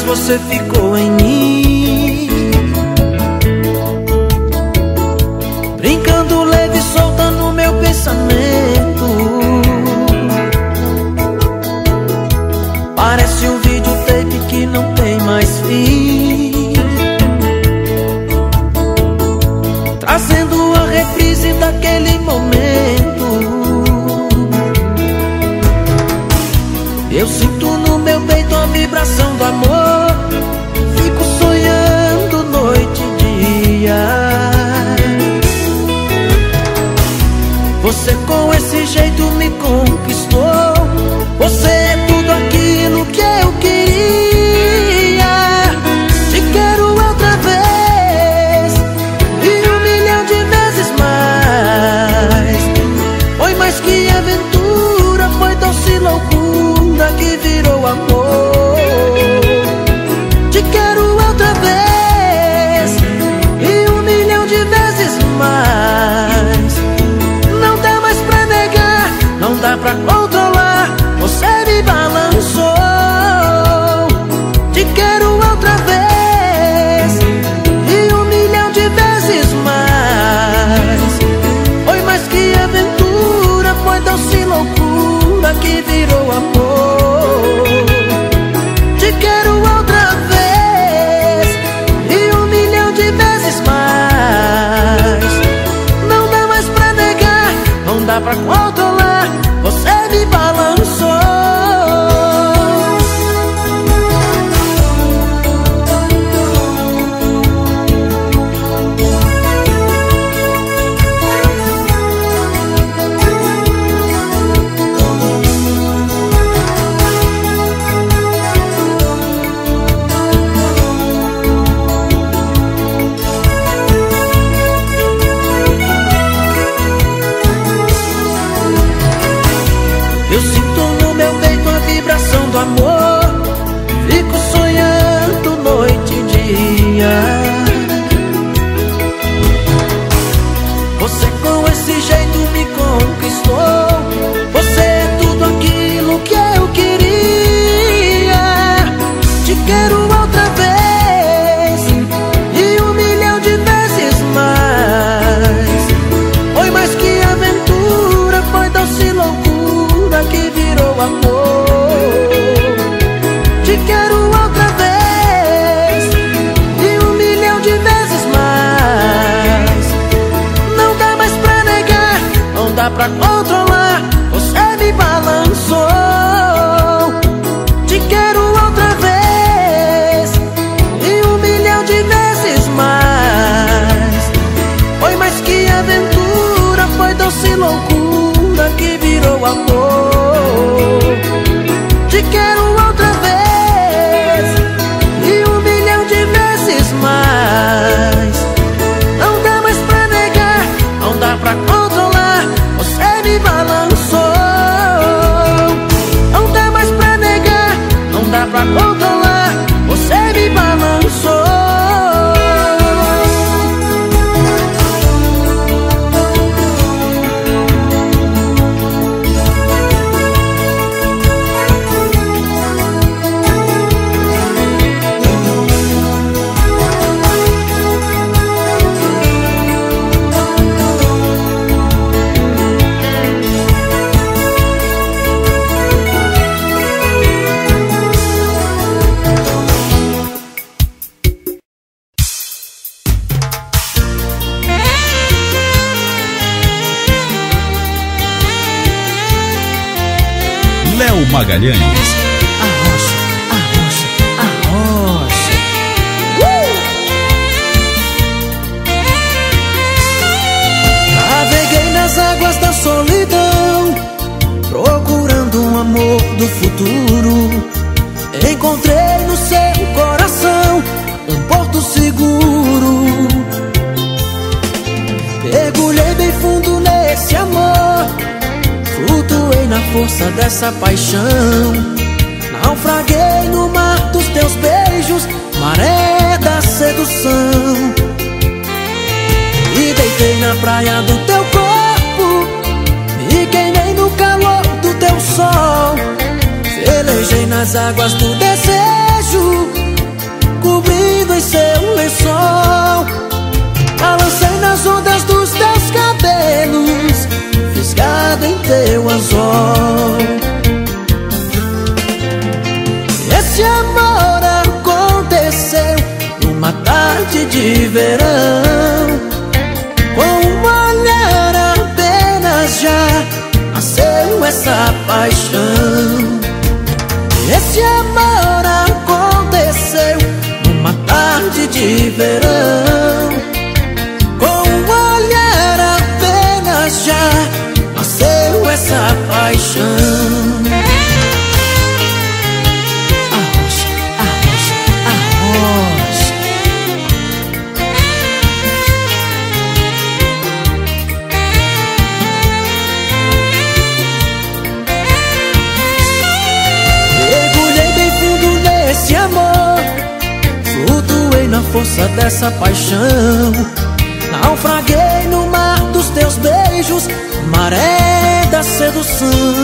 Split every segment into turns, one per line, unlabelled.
você ficou em mim, brincando leve e solta no meu pensamento. Parece um videotape que não tem mais fim, trazendo a reprise daquele momento. Eu sinto no meu peito a vibração do amor, fico sonhando noite e dia. Você com esse jeito me conquistou, você é tudo aquilo que eu queria. Te quero outra vez e 1.000.000 de vezes mais. Foi mais que aventura, foi doce loucura que virou amor. Te quero outra vez e 1.000.000 de vezes mais. Não dá mais pra negar, não dá pra controlar, você me balançou. Te quero outra vez e 1.000.000 de vezes mais. Foi mais que aventura, foi doce loucura que virou amor. Te quero outra vez e 1.000.000 de vezes mais. Não dá mais pra negar, não dá pra controlar, você me balançou. Eu sinto no meu peito a vibração do amor, fico sonhando noite e dia. Você com esse jeito me conquistou, você é tudo aquilo que eu queria. Te quero outra vez e 1.000.000 de vezes mais. Foi mais que aventura, foi doce loucura que virou amor. Te quero outra vez e 1.000.000 de vezes mais. Não dá mais pra negar, não dá pra controlar, você me balançou. Te quero outra vez e 1.000.000 de vezes mais. Foi mais que aventura, foi doce loucura que virou amor. Te quero outra vez e 1.000.000 de vezes mais. Não dá mais pra negar, não dá pra controlar, você me balançou. Não dá mais pra negar, não dá pra controlar, você me balançou.
Léo Magalhães.
Arrocha, arrocha, arrocha. Naveguei nas águas da solidão, procurando um amor do futuro. Encontrei no seu coração um porto seguro. Mergulhei bem fundo nesse amor, flutuei na força dessa paixão. Naufraguei no mar dos teus beijos, maré da sedução. E deitei na praia do teu corpo, me queimei no calor do teu sol. Velejei nas águas do desejo, cobrindo em seu lençol. Balancei nas ondas dos teus cabelos, fisgado em teu anzol. Esse amor aconteceu numa tarde de verão. Com um olhar apenas já nasceu essa paixão. Esse amor aconteceu numa tarde de verão. Com um olhar apenas já nasceu essa paixão. Na força dessa paixão, naufraguei no mar dos teus beijos, maré da sedução.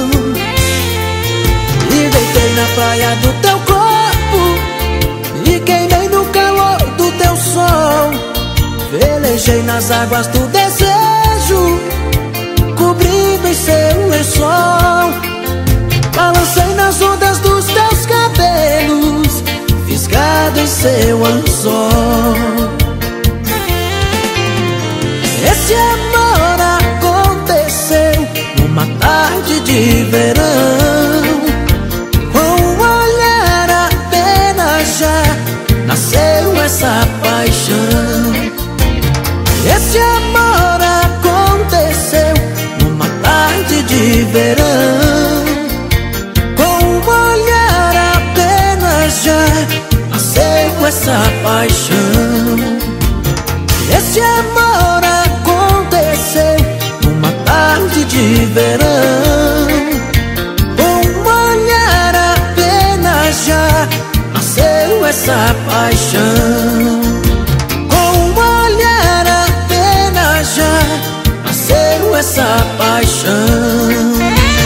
E deitei na praia do teu corpo, e queimei no calor do teu sol. Velejei nas águas do desejo, cobrindo em seu lençol. Balancei nas ondas dos teus cabelos, fisgado em seu anzol. Esse amor aconteceu numa tarde de verão. Com um olhar apenas já nasceu essa paixão. Esse amor aconteceu numa tarde de verão. Com um olhar apenas já nasceu essa paixão. Esse amor aconteceu numa tarde de verão. Com um olhar apenas já nasceu essa paixão. Com um olhar apenas já nasceu essa paixão.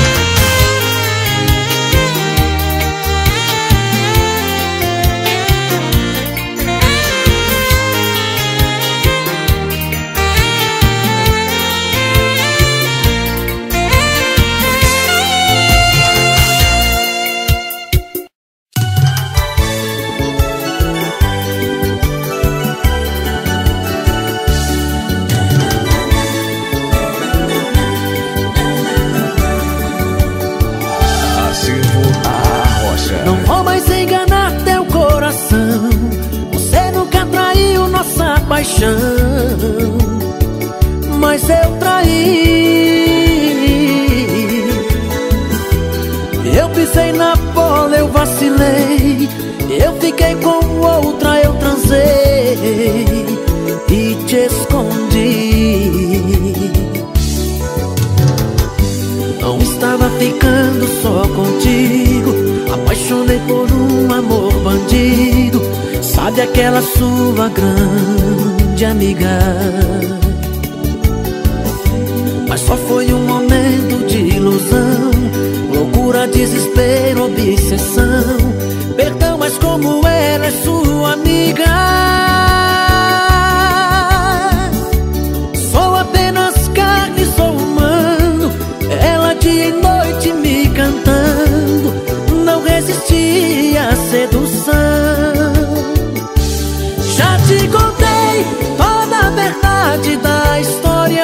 Não vou mais enganar teu coração, você nunca traiu nossa paixão. Mas eu traí. Eu pisei na bola, eu vacilei, eu fiquei com outra, eu transei e te escondi. Não estava ficando só contigo, apaixonei por um amor bandido. Sabe aquela sua grande amiga? Mas só foi um momento de ilusão, loucura, desespero, obsessão. Perdão, mas como ela é sua amiga, sou apenas carne, sou humano. Ela dia e noite me cantando, não resisti à sedução. Já te contei toda a verdade da história.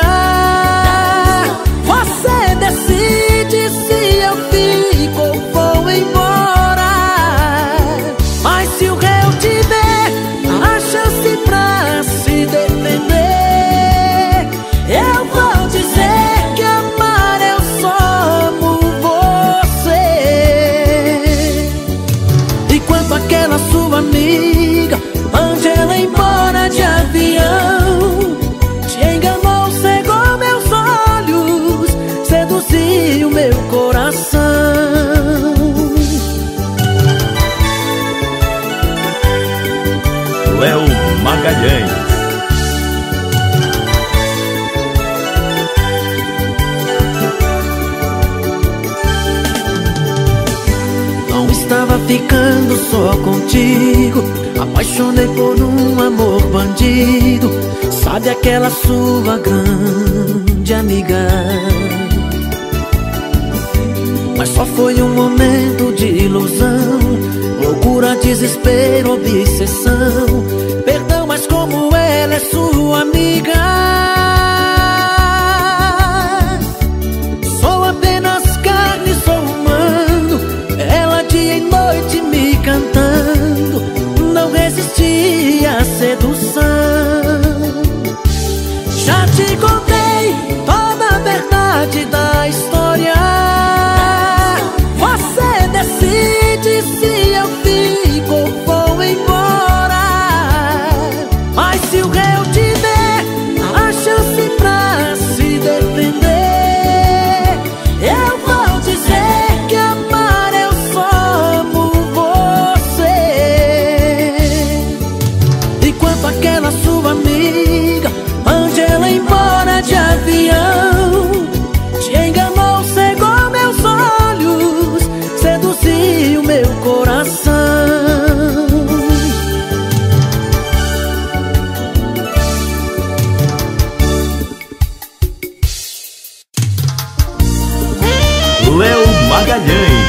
Você decide se eu fico ou vou embora. estava ficando só contigo. Apaixonei por um amor bandido. Sabe aquela sua grande amiga? Mas só foi um momento de ilusão, loucura, desespero, obsessão. Perdão, mas como ela é sua amiga, sou apenas carne, sou humano. Ela dia e noite me cantando, não resisti à sedução. Já te contei toda a verdade da história. Você decide se eu fico ou vou embora. Mas se o réu te der a chance pra se defender, eu vou dizer que amar eu só amo você. Enquanto aquela sua amiga Angela embora de avião, te enganou, cegou meus olhos, seduziu meu coração.
Léo Magalhães.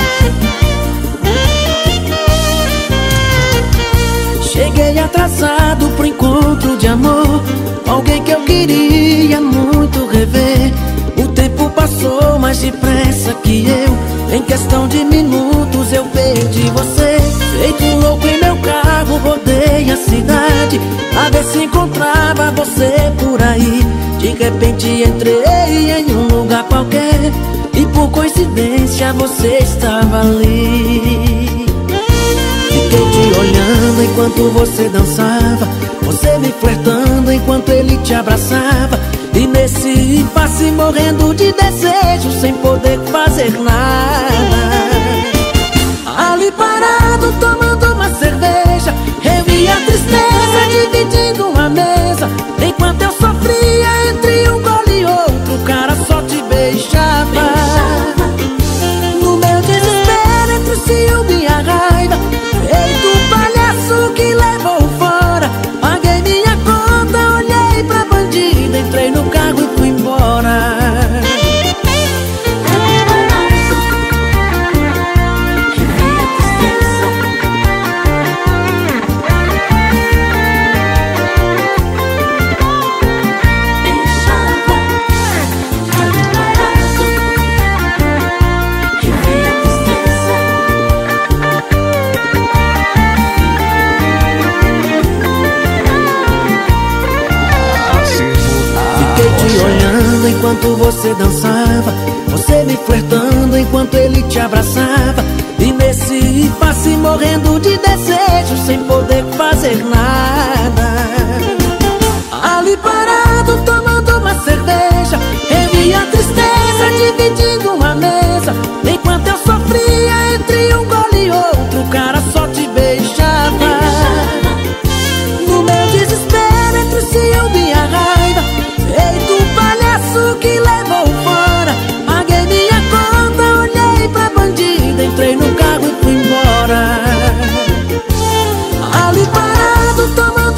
Cheguei atrasado pro encontro de amor, alguém que eu queria muito rever. O tempo passou mais depressa que eu, em questão de minutos eu perdi você. Feito um louco em meu carro, rodei a cidade a ver se encontrava você por aí. De repente entrei em um lugar qualquer e por coincidência você estava ali. Fiquei te olhando enquanto você dançava, você me flertando enquanto ele te abraçava. E nesse impasse morrendo de desejo, sem poder fazer nada. Ali parado tomando uma cerveja, eu vi a tristeza dividindo uma mesa. Enquanto eu sofria entre um gole e outro, o cara só te beijava. No meu desespero entre o ciúme e a raiva, feito um palhaço que levou fora, paguei minha conta, olhei pra bandida, entrei no carro e fui embora. Enquanto você dançava, você me flertando enquanto ele te abraçava. E nesse impasse morrendo de desejo, sem poder fazer nada. Ali parado tomando uma cerveja, eu vi a tristeza dividindo uma mesa. Enquanto eu sofria entre um gole e outro, o cara só te beijava. No meu desespero entre o ciúme e a raiva, feito um palhaço que levou fora, paguei minha conta, olhei pra bandida, entrei no carro e fui embora. Ali parado tomando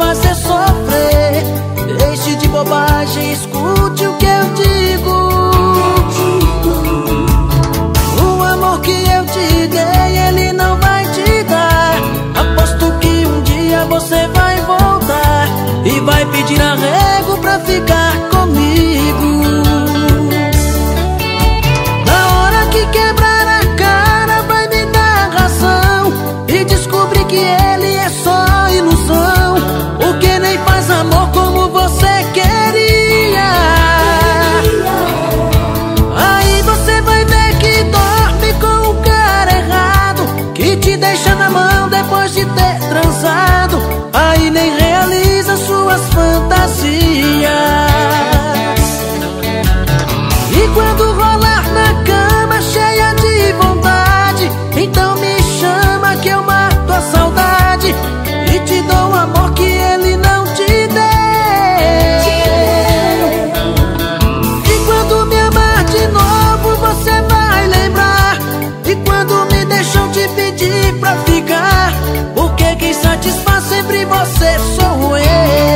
fazer sofrer. Deixe de bobagem, escute o que eu digo. O amor que eu te dei, ele não vai te dar. Aposto que um dia você vai voltar e vai pedir arrego pra ficar comigo. Na hora que quebrar a cara, vai me dar razão e descobrir que ele é só ilusão, porque nem faz amor como você queria. Aí você vai ver que dorme com o cara errado, que te deixa na mão depois de ter transado. Aí nem realiza suas fantasias. E quando rolar na cama cheia de vontade, então me chama que eu mato a saudade e te dou um amor que ele não te deu. E quando me amar de novo você vai lembrar. E quando me deixam te pedir pra ficar, porque quem satisfaz sempre você sou eu.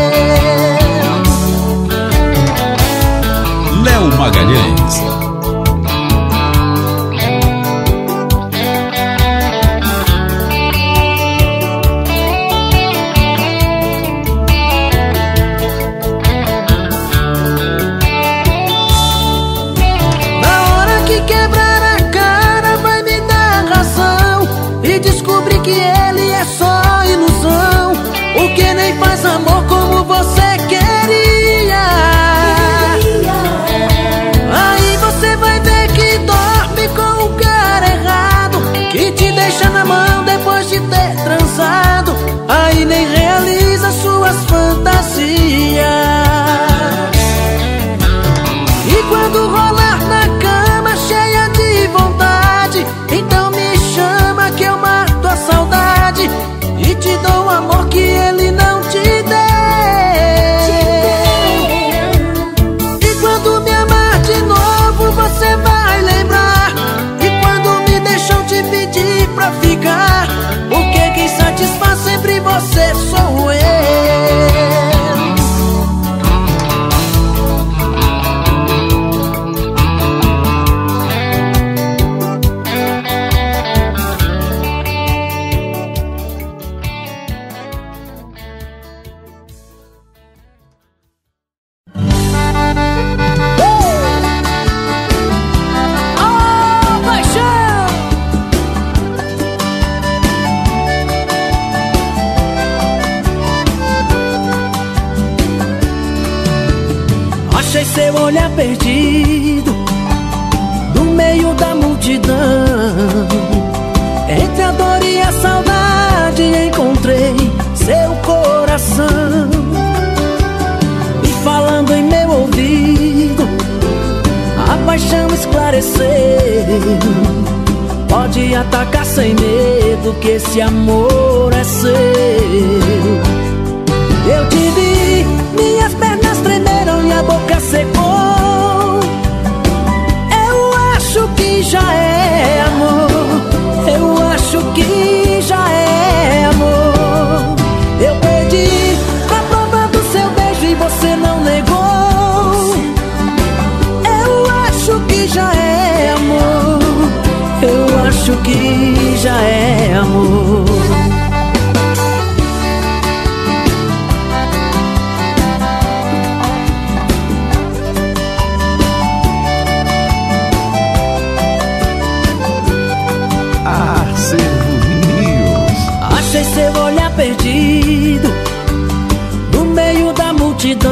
Léo Magalhães.
Na hora que quebrar a cara, vai me dar razão e descobrir que ele é só ilusão, porque nem faz amor como você queria. Aí você vai ver que dorme com o cara errado, que te deixa na mão depois de ter transado. Aí nem realiza suas fantasias. E quando rolar na cama cheia de vontade, então me chama que eu mato a saudade e te dou um amor que ele não te deu. E quando me amar de novo você vai lembrar. E quando me deixam te pedir pra ficar, porque quem satisfaz sempre você sou eu. Achei seu olhar perdido no meio da multidão. Entre a dor e a saudade encontrei seu coração. E falando em meu ouvido, a paixão esclareceu. Pode atacar sem medo que esse amor é seu. Eu te vi, minhas pernas tremeram e a boca secou. Eu acho que já é amor. Eu acho que já é amor. Eu pedi pra provar do seu beijo e você não negou. Eu acho que já é amor. Eu acho que já é amor. Achei seu olhar perdido no meio da multidão.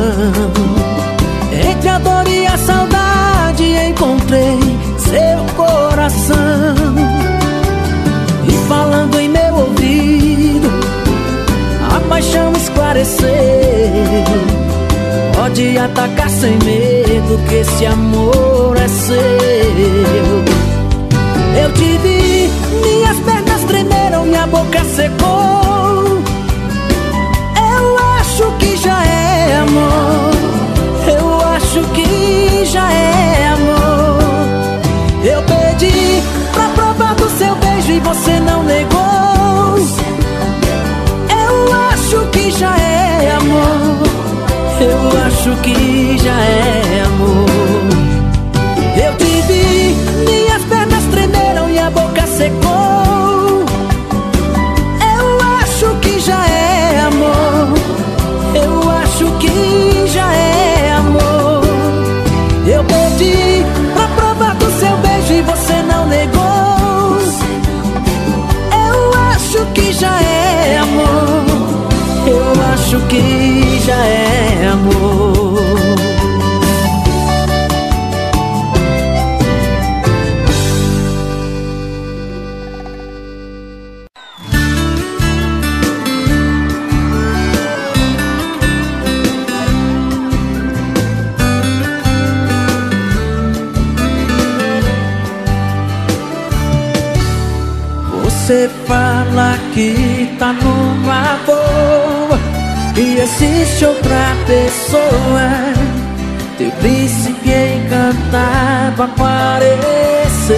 Entre a dor e a saudade encontrei seu coração. E falando em meu ouvido, a paixão esclareceu. Pode atacar sem medo que esse amor é seu. Eu te vi, minhas pernas tremeram e a boca secou. Eu acho que já é amor. Eu acho que já é amor. Eu pedi pra provar do seu beijo e você não negou. Eu acho que já é acho que já é amor. Eu te vi, minhas pernas tremeram e a boca secou. Eu acho que já é amor. Eu acho que já é amor. Eu pedi pra provar do seu beijo e você não negou. Eu acho que já é amor. Eu acho que já é amor. Você fala que tá numa boa e existe outra pessoa. Teu príncipe encantado apareceu.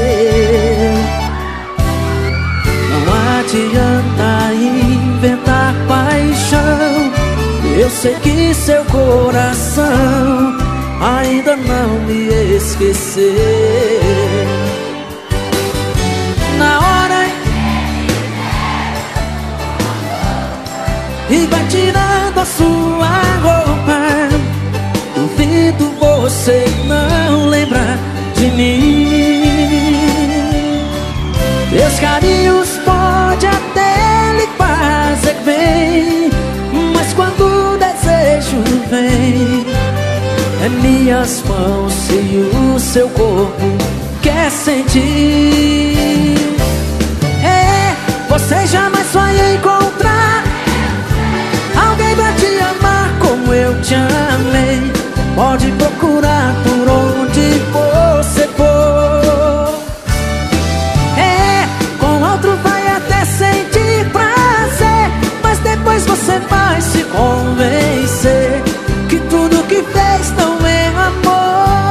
Não adianta inventar paixão. Eu sei que seu coração ainda não me esqueceu. Na hora e vai tirando a sua roupa, duvido você não lembrar de mim. Meus carinhos pode até lhe fazer bem, mas quando o desejo vem, é minhas mãos e o seu corpo quer sentir. É, você jamais vai encontrar alguém pra te amar como eu te amei. Pode procurar por onde você for. É, com outro vai até sentir prazer, mas depois você vai se convencer que tudo que fez não é amor.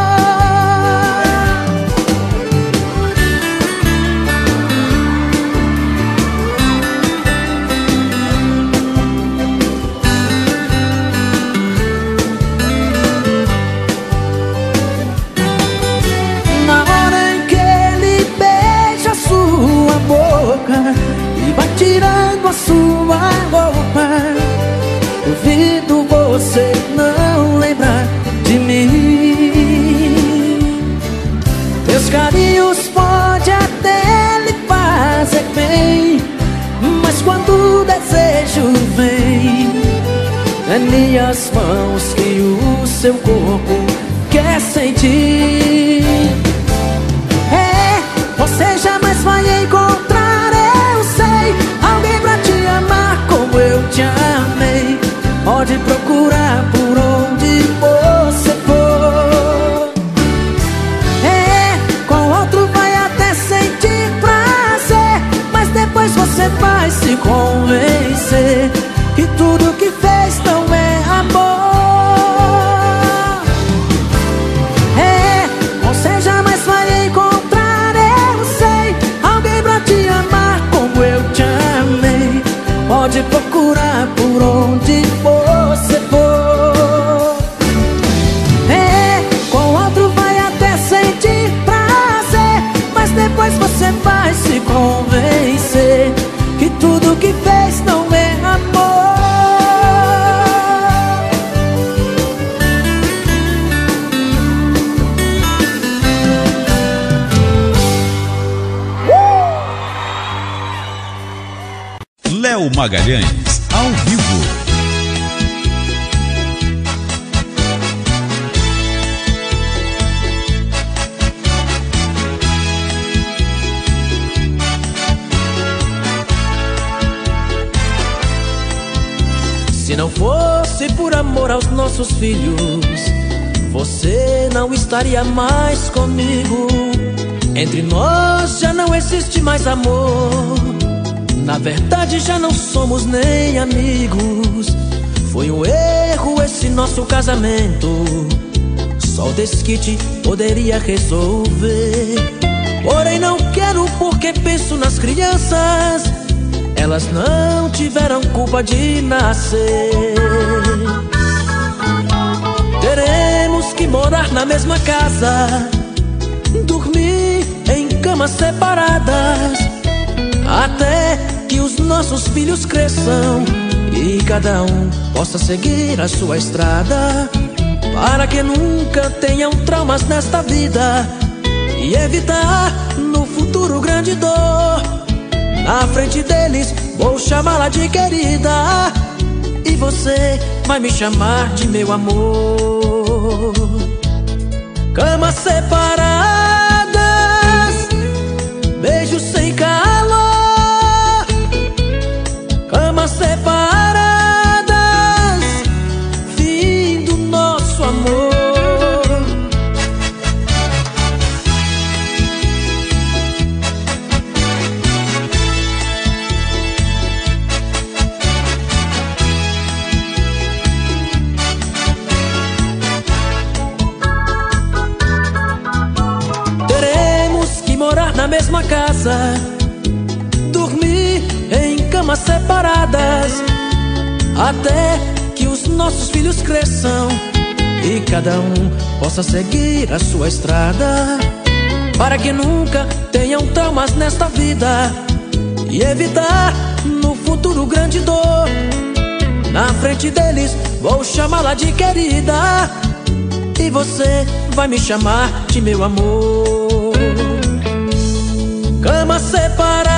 E vai tirando a sua roupa, duvido você não lembrar de mim. Teus carinhos pode até lhe fazer bem, mas quando o desejo vem, é minhas mãos que o seu corpo quer sentir. É, você jamais vai encontrar, eu sei, alguém pra te amar como eu te amei. Pode procurar por onde você for. É, com outro vai até sentir prazer, mas depois você vai se convencer que tudo que fez não é amor. É, você jamais vai encontrar, eu sei, alguém pra te amar como eu te amei. Pode procurar por onde você for. É, com outro vai até sentir prazer, mas depois você vai se convencer que tudo que fez não é amor.
Léo Magalhães, ao vivo.
Se não fosse por amor aos nossos filhos, você não estaria mais comigo. Entre nós já não existe mais amor. Na verdade já não somos nem amigos. Foi um erro esse nosso casamento. Só o desquite poderia resolver. Porém não quero porque penso nas crianças. Elas não tiveram culpa de nascer. Teremos que morar na mesma casa, dormir em camas separadas, até que os nossos filhos cresçam e cada um possa seguir a sua estrada, para que nunca tenham traumas nesta vida e evitar no futuro grande dor. Na frente deles vou chamá-la de querida, e você vai me chamar de meu amor. Camas separadas, beijos sem calor. Camas separadas, fim do nosso amor. Morar na mesma casa, dormir em camas separadas, até que os nossos filhos cresçam e cada um possa seguir a sua estrada, para que nunca tenham traumas nesta vida e evitar no futuro grande dor. Na frente deles vou chamá-la de querida, e você vai me chamar de meu amor. Camas separadas,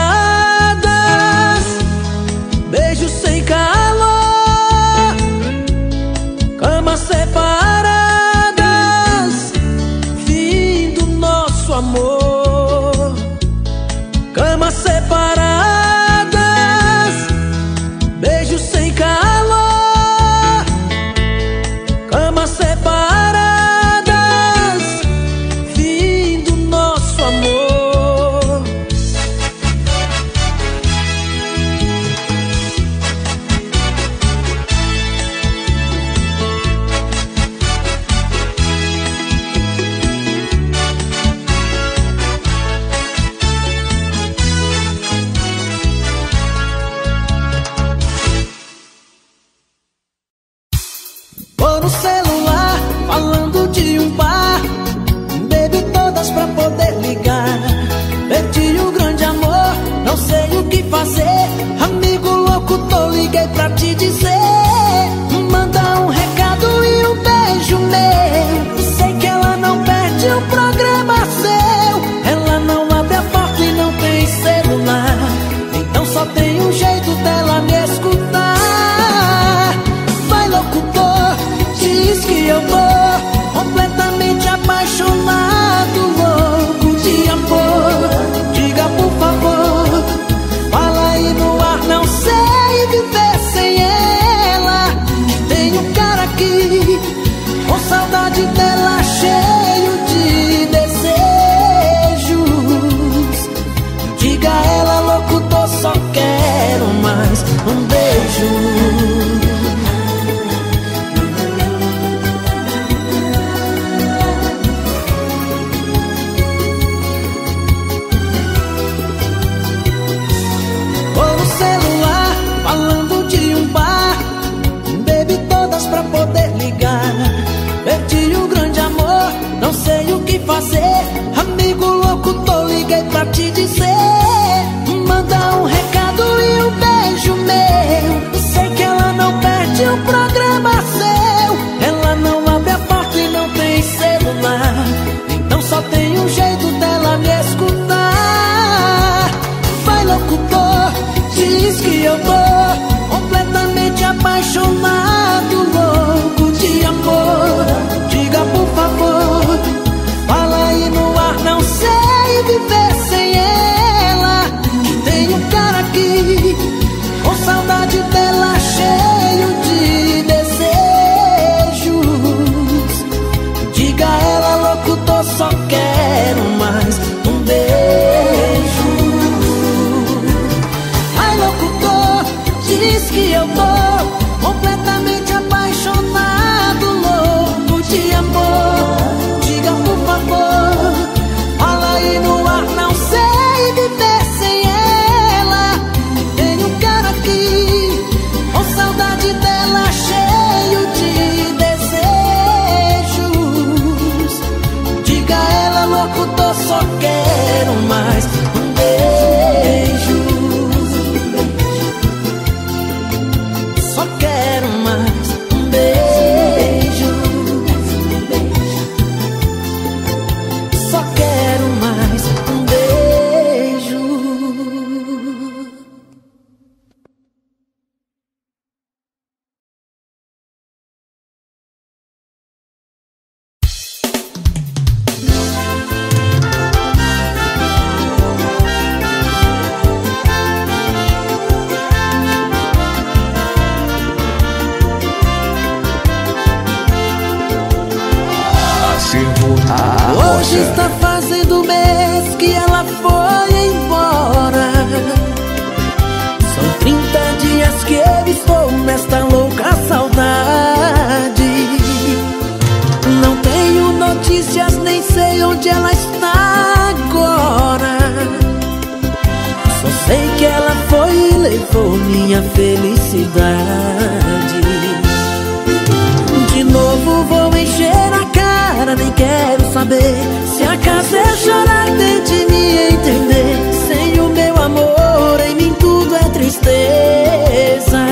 beijos sem calor. Camas separadas, fim do nosso amor. Camas separadas, beijos sem calor. Camas separadas, fim do nosso amor.
No celular, falando de um bar, bebi todas pra poder ligar. Perdi um grande amor, não sei o que fazer. Amigo louco, liguei pra te dizer. Manda um recado e um beijo meu. Sei que ela não perde um programa seu. Ela não abre a porta e não tem celular, então só tem um jeito dela me escutar. Vai, locutor, diz que eu tô completamente apaixonado, louco de amor. Diga por favor, fala aí no ar, não sei viver sem ela. Tem um cara aqui com saudade dela, cheio de desejos. Diga a ela, locutor, só quero mais um beijo. Pra poder ligar, perdi um grande amor, não sei o que fazer. Amigo louco, liguei pra te dizer. Manda um recado e um beijo meu. Sei que ela não perde um programa seu. Ela não abre a porta e não tem celular, então só tem um jeito dela me escutar. Vai, locutor, diz que eu tô completamente apaixonado, louco de amor. Diga por favor, fala aí no ar, não sei viver sem ela. Tem um cara aqui com saudade dela, cheio de desejos. Diga a ela, locutor, só quero mais um beijo. Ai, locutor, diz que eu tô completamente apaixonado, louco de amor. Diga por favor, fala aí no ar, não sei viver sem ela. Tem um cara aqui com saudade dela, cheio de Hoje está fazendo um mês que ela foi embora. São 30 dias que eu estou nesta louca saudade. Não tenho notícias, nem sei onde ela está agora. Só sei que ela foi e levou minha felicidade. De novo vou encher a cara, nem quero saber. Se acaso eu chorar, tente me entender. Sem o meu amor, em mim tudo é tristeza.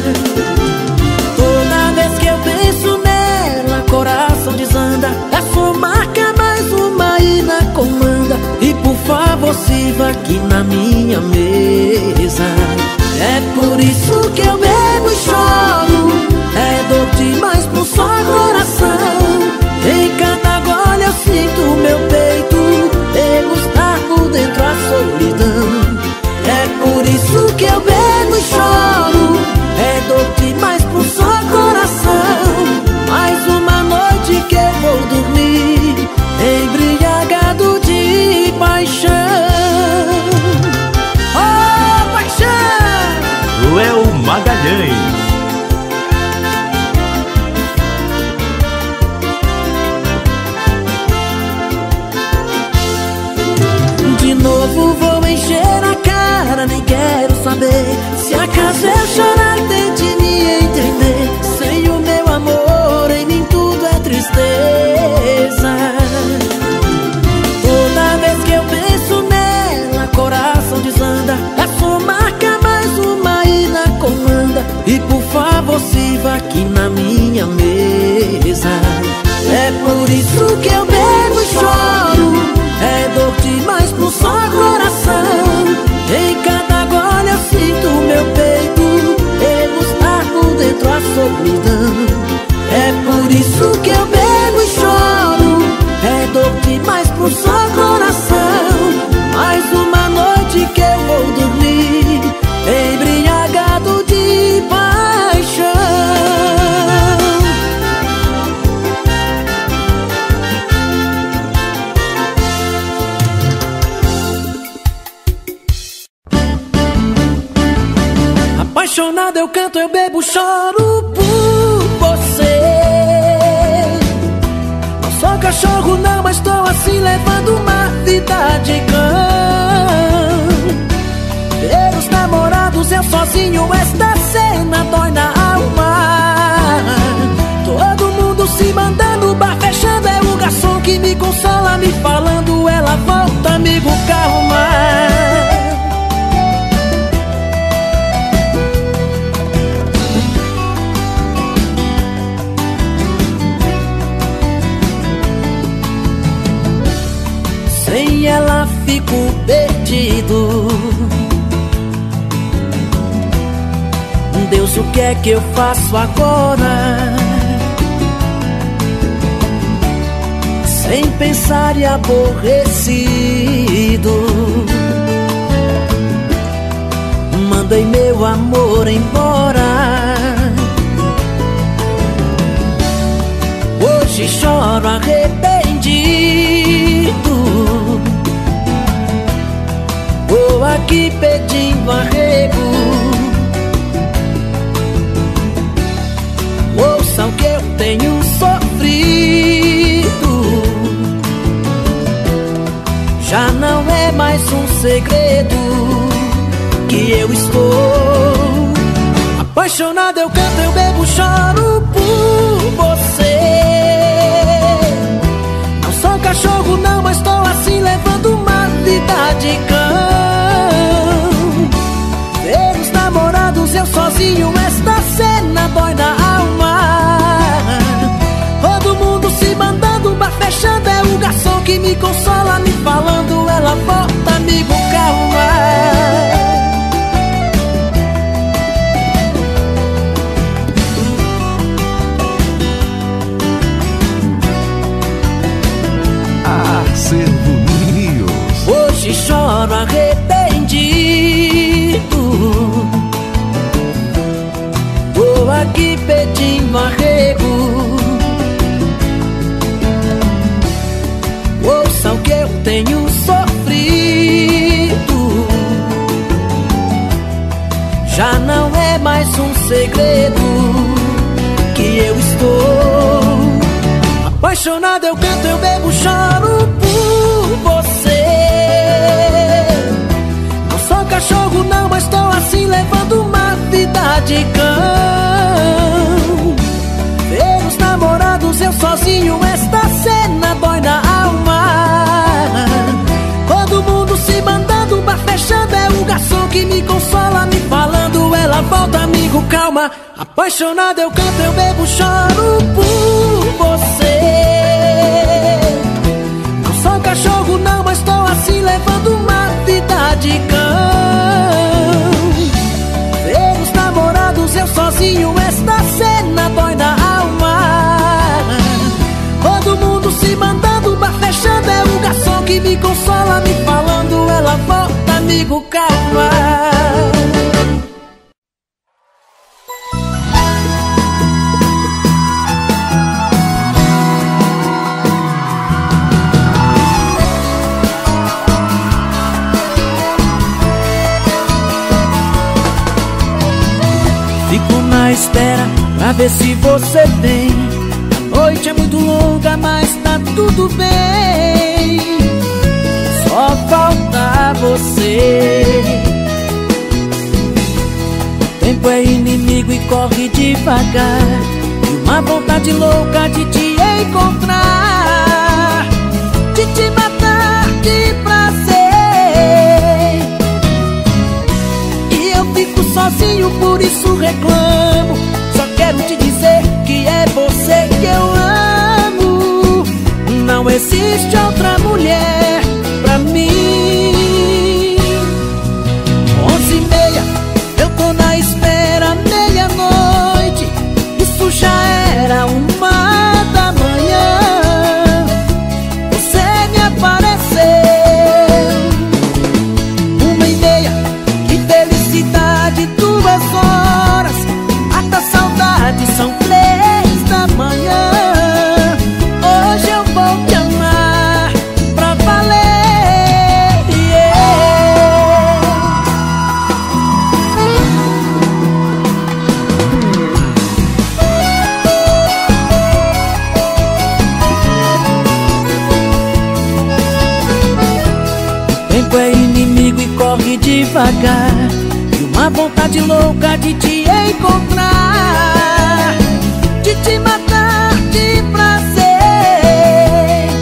Toda vez que eu penso nela, coração desanda. É sua marca, mais uma e na comanda. E por favor, sirva aqui na minha mesa. É por isso que eu bebo e choro. É dor demais pro só coração. Em cada gole eu sinto meu peito degustar por dentro a solidão. É por isso que eu bebo e choro. É dor demais pro só coração. Mais uma noite que eu vou dormir embriagado de paixão. Oh, paixão!
Léo Magalhães.
De novo vou encher a cara, nem quero saber. Se acaso eu chorar, tente me entender. Sem o meu amor, em mim tudo é tristeza. Toda vez que eu penso nela, coração desanda. É sua marca, mais uma e na comanda. E por favor, sirva aqui na minha mesa. É por isso que eu bebo e choro. É dor demais pro só coração. Em cada gole eu sinto meu peito degustar por dentro a solidão. É por isso que eu bebo e choro. É dor demais pro só coração. Mais uma noite que eu vou dormir embriagado de paixão. Apaixonado eu canto, eu bebo, choro por você. Não sou cachorro não, mas tô assim levando uma vida de cão. Ver os namorados, eu sozinho, esta cena dói na alma. Todo mundo se mandando, bar fechando, é o garçom que me consola, me falando, ela volta, amigo, calma. Sem ela fico perdido. Deus, o que é que eu faço agora? Sem pensar e aborrecido, mandei meu amor embora. Hoje choro arrependido. Vou aqui pedindo arrego. Ouça o que eu tenho sofrido. Já não é mais um segredo que eu estou apaixonado. Eu canto, eu bebo, choro por você. Não sou cachorro não, mas tô assim levando uma vida de cão. Ver os namorados, eu sozinho, esta cena dói na alma. Todo mundo se mandando, bar fechando, é o garçom que me consola, me falando, ela volta, amigo, calma.
Acervo News.
Hoje choro arrependido. Vou aqui pedindo arrego. já não é mais um segredo que eu estou apaixonado. Eu canto, eu bebo, choro por você. Não sou cachorro não, mas tô assim levando uma vida de cão. Ver os namorados, eu sozinho, esta cena dói na alma. Todo mundo se mandando, bar fechando, é o garçom que me consola, me falando, ela volta, amigo, calma. Apaixonado eu canto, eu bebo, choro por você. Não sou cachorro não, mas tô assim levando uma vida de cão. Ver os namorados, eu sozinho, esta cena dói na alma. Todo mundo se mandando, bar fechando, é o garçom que me consola, me falando, ela volta, amigo, calma. Fico na espera pra ver se você vem. A noite é muito longa, mas tá tudo bem. Só falta você. O tempo é inimigo e corre devagar, e uma vontade louca de te encontrar, de te matar de prazer. E eu fico sozinho, por isso reclamo. Só quero te dizer que é você que eu amo. Não existe outra mulher pra mim. 11h30, eu tô na espera, meia-noite. Isso já era 1h da manhã. Você me apareceu. 1h30, que felicidade, 2 horas. Mata saudade, são 3h da manhã. Hoje eu vou te amar pra valer, yeah. O tempo é inimigo e corre devagar, e uma vontade louca de te encontrar, de te matar de prazer.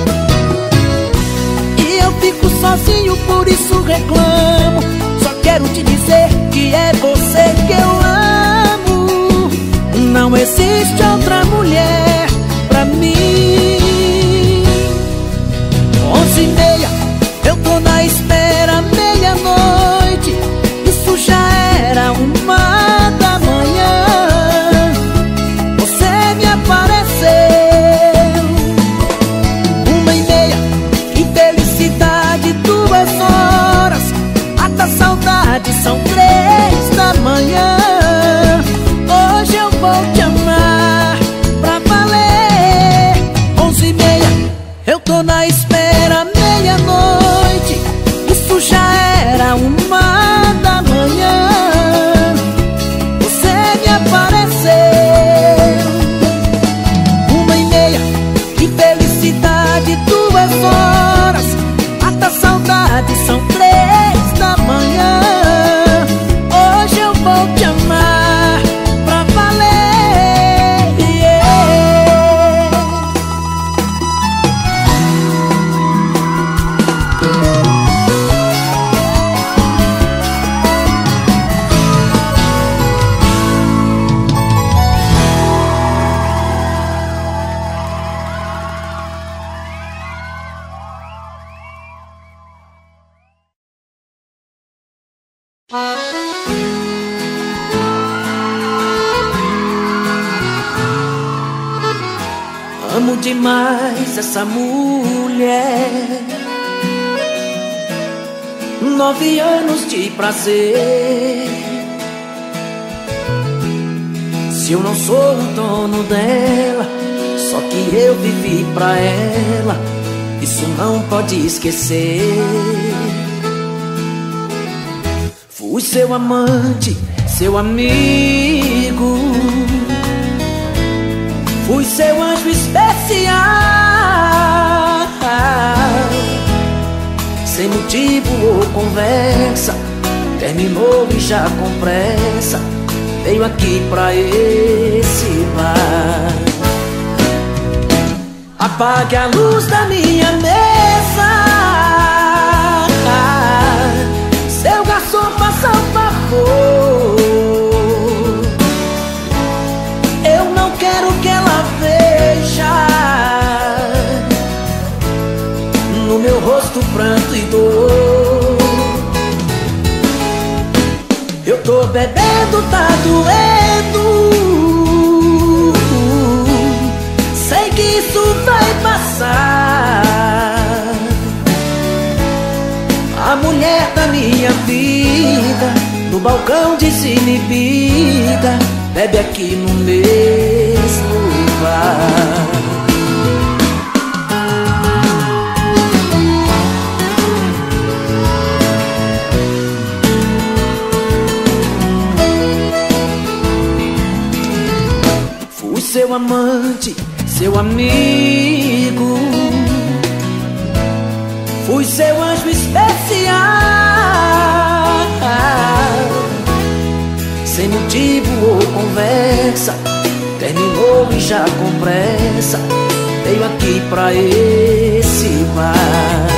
E eu fico sozinho, por isso reclamo. Só quero te dizer que é você que eu amo. Não existe outra mulher pra mim. 11h30, eu tô na espera, meia-noite. Isso já era 1h da manhã. Você me apareceu. 1h30, que felicidade, 2 horas. Mata saudade, são 3h da manhã. Hoje eu vou te amar pra valer. 11h30, eu tô na espera, meia-noite. Isso já era 1h da manhã. Você me apareceu. 1h30, que felicidade, 2 horas. Mata saudade, são 3h da manhã. Hoje eu vou te amar pra valer, yeah. Amo demais essa mulher. 9 anos de prazer. Se eu não sou o dono dela, só que eu vivi pra ela, isso não pode esquecer. Fui seu amante, seu amigo, fui seu anjo especial. Sem motivo ou conversa, terminou e já com pressa veio aqui pra esse bar. Apague a luz da minha mesa, seu garçom, faça um favor. Eu não quero que ela veja no meu rosto pranto e dor. Eu tô bebendo, tá doendo, sei que isso vai passar. A mulher da minha vida, no balcão desinibida, bebe aqui no mesmo bar. Fui seu amante, seu amigo, fui seu anjo especial. Sem motivo ou conversa, terminou e já com pressa veio aqui pra esse bar.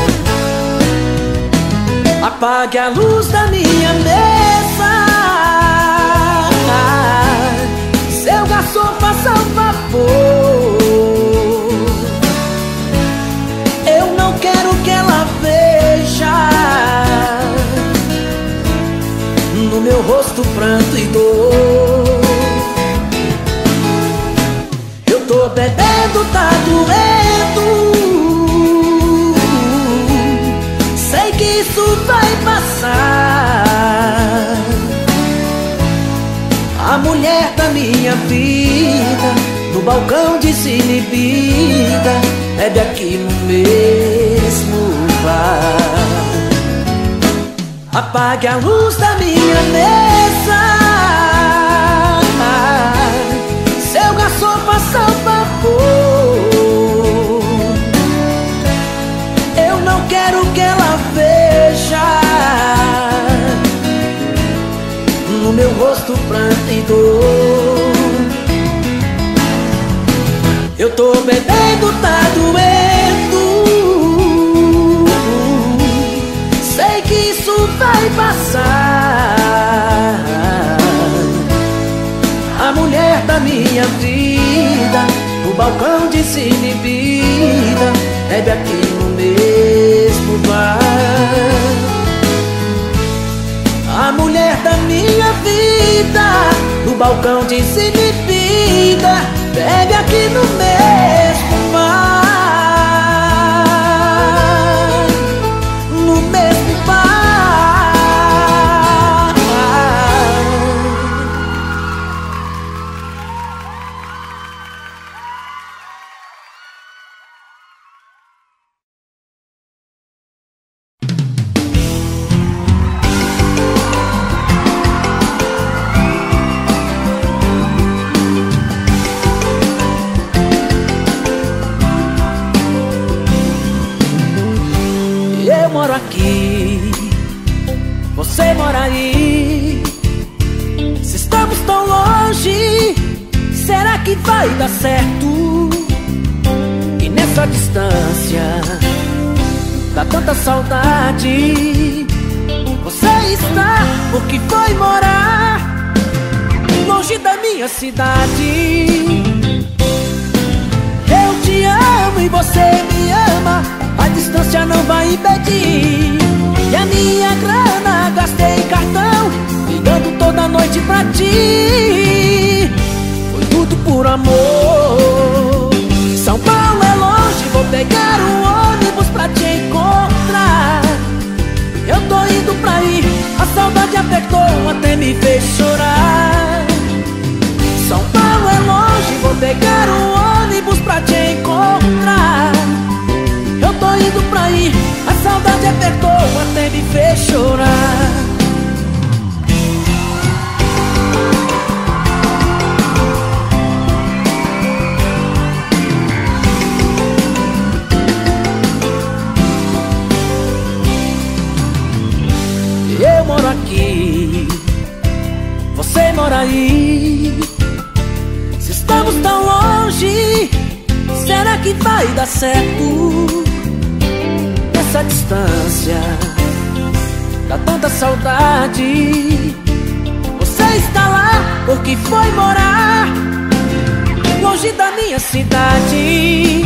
Apague a luz da minha mesa, seu garçom, faça um favor. Eu não quero que ela veja no meu rosto pranto e dor. Eu tô bebendo, tá doendo, sei que isso vai passar. A mulher da minha vida, no balcão desinibida, bebe aqui no mesmo bar. Apague a luz da minha mesa, seu garçom, faça um favor. Eu não quero que ela veja no meu rosto pranto e dor. Eu tô bebendo, tá doendo, sei que isso vai passar. A mulher da minha vida, no balcão desinibida, bebe aqui no mesmo bar. A mulher da minha vida, no balcão desinibida, bebe aqui no mesmo bar. No mesmo bar. Eu moro aqui, você mora aí. Se estamos tão longe, será que vai dar certo? E nessa distância, dá tanta saudade. Você está porque foi morar longe da minha cidade. Eu te amo e você me ama, a distância não vai impedir. E a minha grana gastei em cartão, ligando toda noite pra ti. Foi tudo por amor. São Paulo é longe, vou pegar o ônibus pra te encontrar. Eu tô indo pra aí, a saudade apertou até me fez chorar. São Paulo é longe, vou pegar o ônibus pra te encontrar. Eu tô indo pra aí, a saudade apertou até me fez chorar. por aí. Se estamos tão longe, será que vai dar certo? Essa distância dá tanta saudade. Você está lá porque foi morar longe da minha cidade.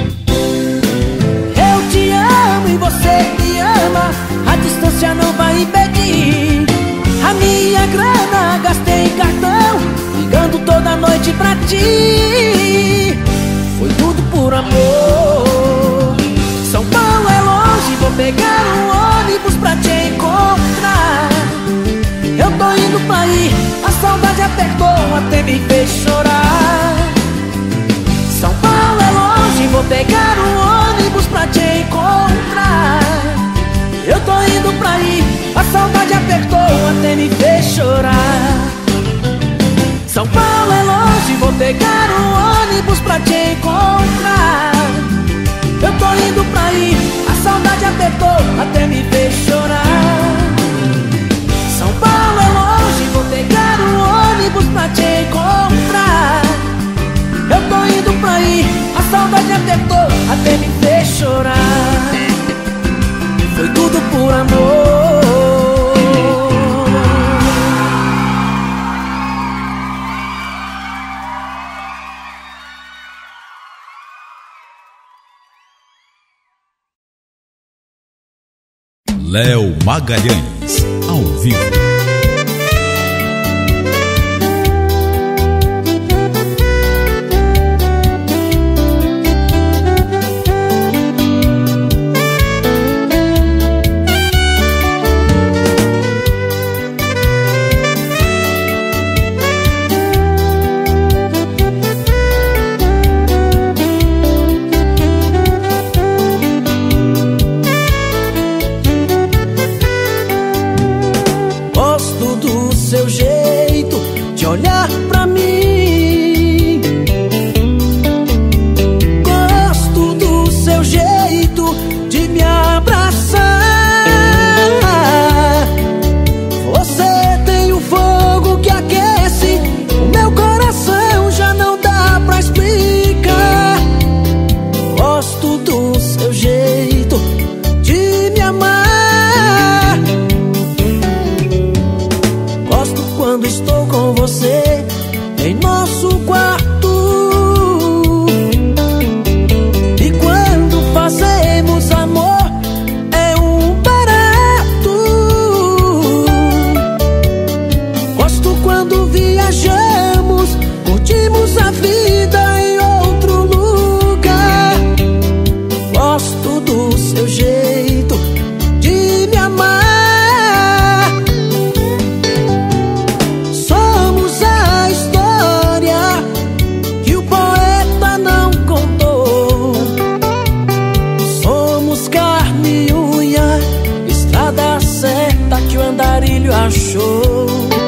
Eu te amo e você me ama, a distância não vai impedir. A minha grana gastei em cartão, ligando toda noite pra ti. Foi tudo por amor. São Paulo é longe, vou pegar um ônibus pra te encontrar. Eu tô indo pra aí, a saudade apertou até me fez chorar. São Paulo é longe, vou pegar um ônibus pra te encontrar. Eu tô indo pra aí, a saudade apertou até me fez chorar. São Paulo é longe, vou pegar um ônibus pra te encontrar. Eu tô indo pra aí, a saudade apertou até me fez chorar. São Paulo é longe, vou pegar um ônibus pra te encontrar. Eu tô indo pra aí, a saudade apertou até me fez chorar. Foi tudo por amor.
Léo Magalhães, ao vivo.
Olhar pra mim, gosto do seu jeito de me abraçar. Você tem um fogo que aquece o meu coração, já não dá pra explicar. Gosto do seu jeito de me amar. Gosto quando estou com você em nosso quarto, e quando fazemos amor é um barato. Gosto quando viajamos, curtimos a vida em outro lugar. Gosto do seu jeito de me amar. Que o andarilho achou,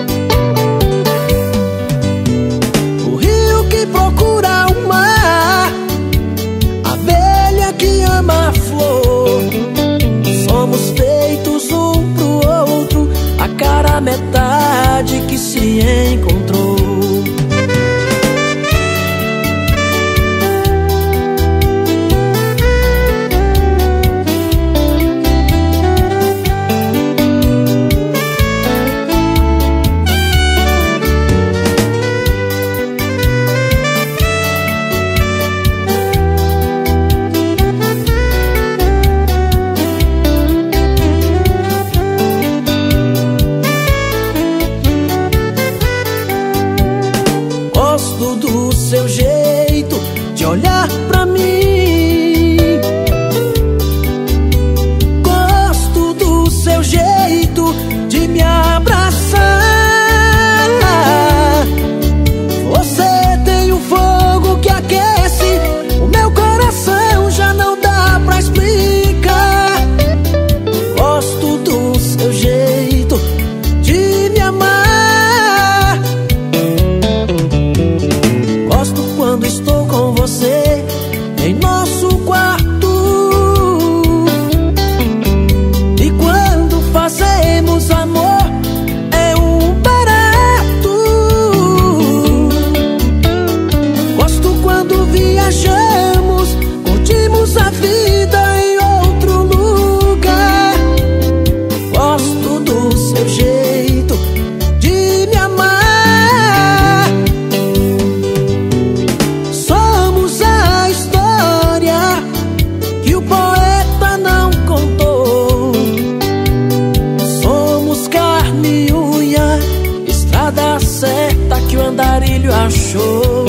o rio que procura o mar, a abelha que ama a flor. Somos feitos um pro outro, a cara metade que se encontrou. Do seu jeito de olhar pra mim, gosto do seu jeito de me abraçar. Você tem um fogo que aquece o meu coração, já não dá pra explicar. Gosto do seu jeito de me amar. certa que o andarilho achou.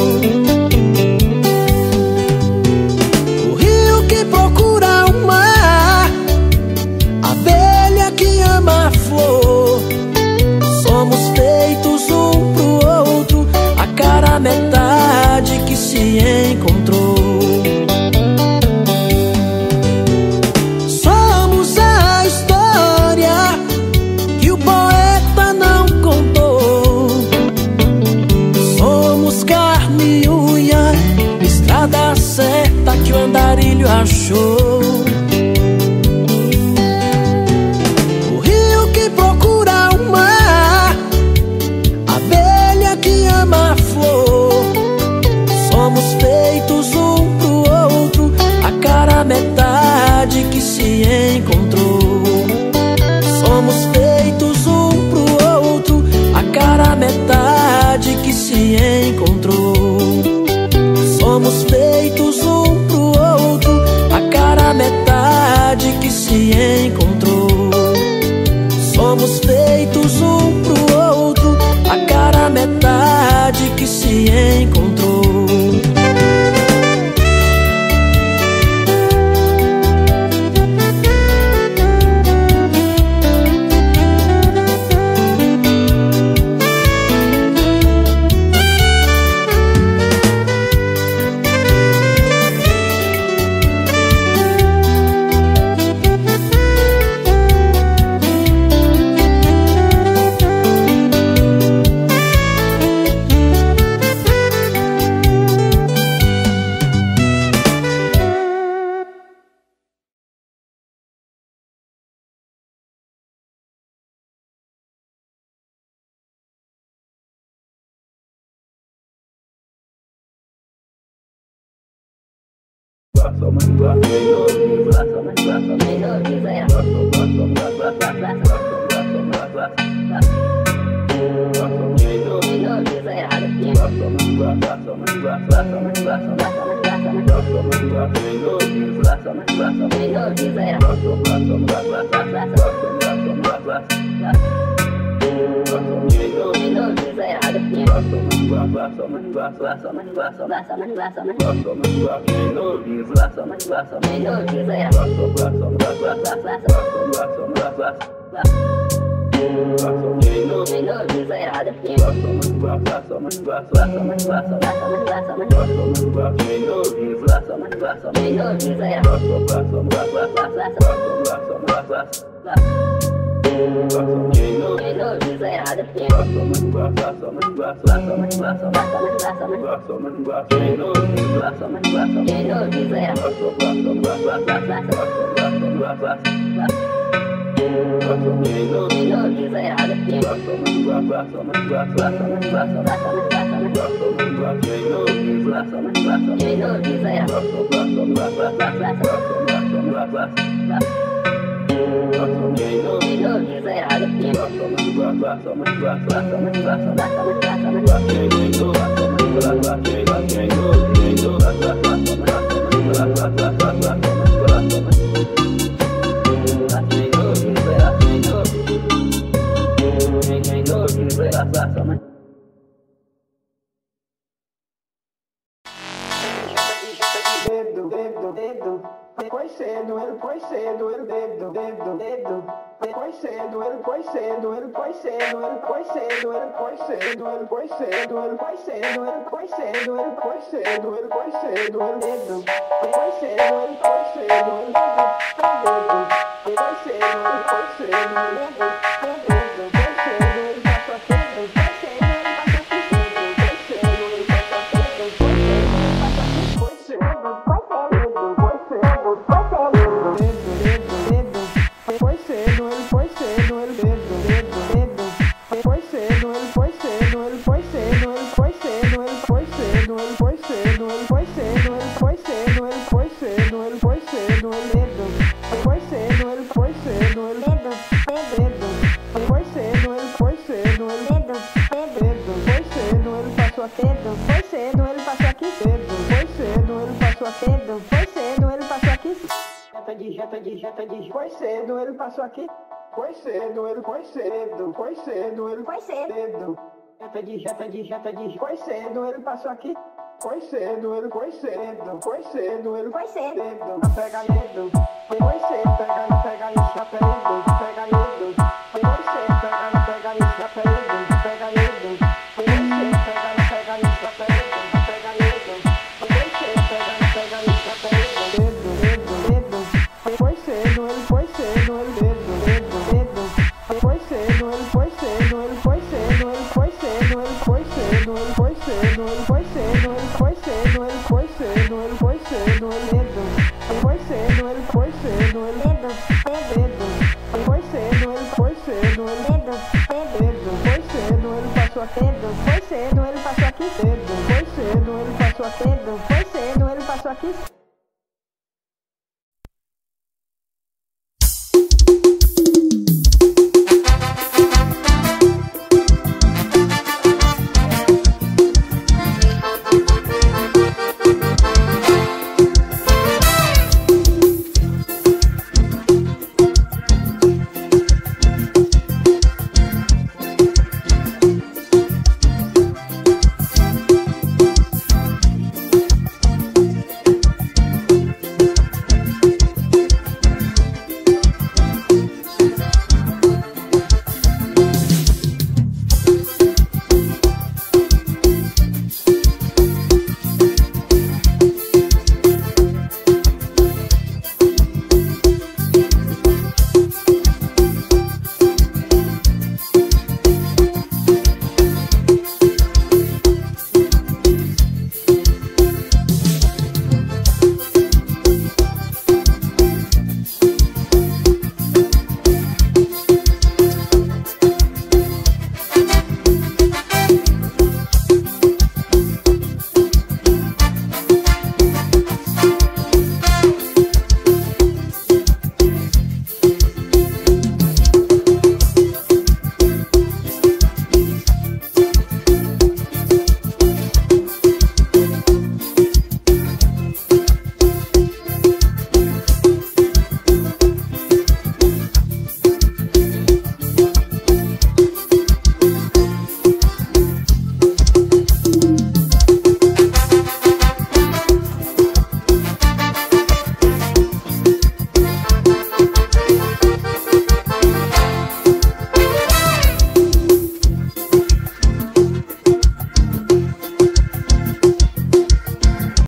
O rio que procura o mar, a abelha que ama a flor. Somos feitos um pro outro, a cara metade que se encontrou. Somos a história que o poeta não contou. Somos carne e unha, estrada certa que o andarilho achou. O rio que procura o mar, a abelha que ama a flor. Somos feitos um pro outro, a cara metade que se encontrou. Somos feitos um pro outro, a cara metade que se encontrou. Somos feitos um pro outro, a cara metade que se encontrou. Somos feitos um pro outro, a cara metade que se encontrou.
Foi cedo, ele foi cedo, foi cedo, ele foi cedo. Foi cedo, ele passou aqui. Foi cedo, ele foi cedo. Foi cedo, ele foi cedo. Pega dedo. Foi cedo, pega isso, já pega dedo. Foi cedo, pega isso, já pega dedo. Pega dedo. Foi cedo, pega isso, já pega dedo. Foi cedo, pega isso, já pega dedo. Foi cedo, ele foi cedo, ele dedo. Foi cedo, ele foi cedo, ele foi cedo, ele foi cedo, ele foi cedo, ele foi cedo, ele foi cedo, ele foi cedo, ele foi cedo, ele foi cedo, ele dedo. Foi cedo, ele foi cedo, ele dedo. Foi cedo, ele foi cedo, ele dedo. Foi cedo, ele passou aqui. Foi cedo, ele passou aqui. Foi cedo, ele passou aqui. Foi cedo, ele passou aqui.